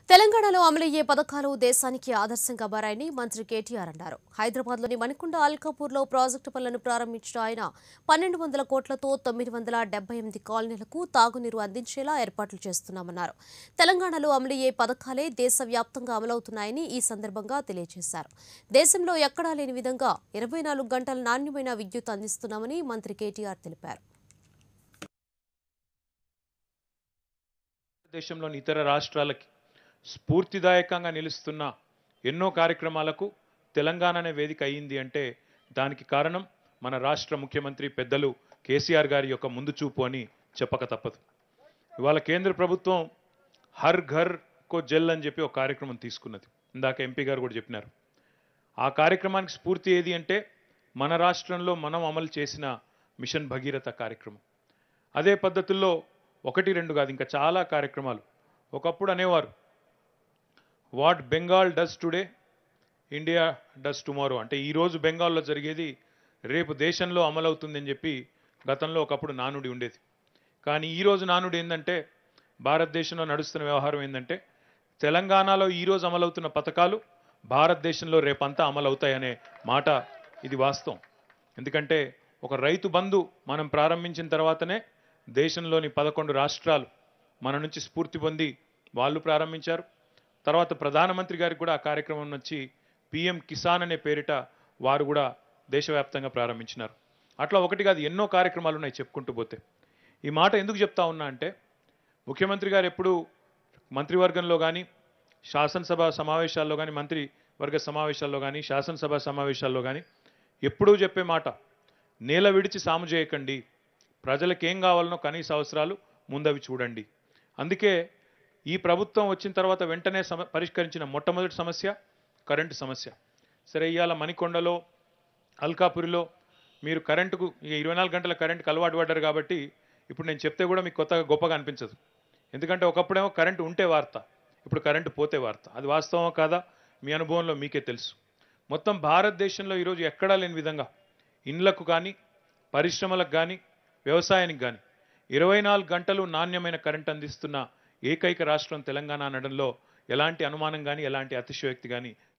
తెలంగాణలో అమలయ్యే పథకాలు దేశానికి ఆదర్శంగా మారాయని మంత్రి కేటీఆర్ అన్నారు. హైదరాబాద్లోని మణికొండ అల్కాపూర్లో ప్రాజెక్టు పనులను ప్రారంభించిన ఆయన 1200 కోట్లతో 978 కాలనీలకు తాగునీరు అందించేలా ఏర్పాట్లు చేస్తున్నామన్నారు. తెలంగాణలో అమలయ్యే పథకాలే దేశవ్యాప్తంగా అమలవుతున్నాయని ఈ సందర్భంగా తెలియజేశారు. దేశంలో ఎక్కడా లేని విధంగా 24 గంటల నాణ్యమైన విద్యుత్ అందిస్తున్నామని మంత్రి కేటీఆర్ తెలిపారు. దేశంలోని ఇతర రాష్ట్రాలకి స్ఫూర్తిదాయకంగా నిలుస్తున్న ఎన్నో కార్యక్రమాలకు తెలంగాణనే వేదిక అయ్యింది అంటే దానికి కారణం మన రాష్ట్ర ముఖ్యమంత్రి పెద్దలు కేసీఆర్ గారి యొక్క ముందు చూపు అని చెప్పక తప్పదు. ఇవాళ కేంద్ర ప్రభుత్వం హర్ ఘర్ కో జల్ అని చెప్పి ఒక కార్యక్రమం తీసుకున్నది. ఇందాక ఎంపీ గారు కూడా చెప్పినారు. ఆ కార్యక్రమానికి స్ఫూర్తి ఏది అంటే మన రాష్ట్రంలో మనం అమలు చేసిన మిషన్ భగీరథ కార్యక్రమం. అదే పద్ధతుల్లో 1-2 కాదు, ఇంకా చాలా కార్యక్రమాలు. ఒకప్పుడు అనేవారు what Bengal does today India does tomorrow, అంటే ఈరోజు బెంగాల్లో జరిగేది రేపు దేశంలో అమలవుతుందని చెప్పి గతంలో ఒకప్పుడు నానుడి ఉండేది. కానీ ఈరోజు నానుడి ఏంటంటే భారతదేశంలో నడుస్తున్న వ్యవహారం ఏంటంటే తెలంగాణలో ఈరోజు అమలవుతున్న పథకాలు భారతదేశంలో రేపంతా అమలవుతాయనే మాట. ఇది వాస్తవం. ఎందుకంటే ఒక రైతు బంధు మనం ప్రారంభించిన తర్వాతనే దేశంలోని 11 రాష్ట్రాలు మన నుంచి స్ఫూర్తి పొంది వాళ్ళు ప్రారంభించారు. తర్వాత ప్రధానమంత్రి గారికి కూడా ఆ కార్యక్రమం నుంచి పిఎం కిసాన్ అనే పేరిట వారు కూడా దేశవ్యాప్తంగా ప్రారంభించినారు. అట్లా ఒకటి కాదు, ఎన్నో కార్యక్రమాలు ఉన్నాయి చెప్పుకుంటూ పోతే. ఈ మాట ఎందుకు చెప్తా ఉన్నా అంటే ముఖ్యమంత్రి గారు ఎప్పుడు మంత్రివర్గంలో కానీ శాసనసభ సమావేశాల్లో కానీ మంత్రివర్గ సమావేశాల్లో కానీ శాసనసభ సమావేశాల్లో కానీ ఎప్పుడూ చెప్పే మాట, నేల విడిచి సాము చేయకండి, ప్రజలకేం కావాలనో కనీస అవసరాలు ముందవి చూడండి. అందుకే ఈ ప్రభుత్వం వచ్చిన తర్వాత వెంటనే పరిష్కరించిన మొట్టమొదటి సమస్య కరెంటు సమస్య. సరే, ఇవాళ మణికొండలో అల్కాపురిలో మీరు కరెంటుకు 24 గంటల కరెంటుకు అలవాటు పడ్డారు కాబట్టి ఇప్పుడు నేను చెప్తే కూడా మీకు కొత్తగా గొప్పగా అనిపించదు. ఎందుకంటే ఒకప్పుడేమో కరెంటు ఉంటే వార్త, ఇప్పుడు కరెంటు పోతే వార్త. అది వాస్తవం కాదా మీ అనుభవంలో మీకే తెలుసు. మొత్తం భారతదేశంలో ఈరోజు ఎక్కడా లేని విధంగా ఇండ్లకు కానీ పరిశ్రమలకు కానీ వ్యవసాయానికి కానీ 24 గంటలు నాణ్యమైన కరెంట్ అందిస్తున్న ఏకైక రాష్ట్రం తెలంగాణ అనడంలో ఎలాంటి అనుమానం కానీ ఎలాంటి అతిశయోక్తి కానీ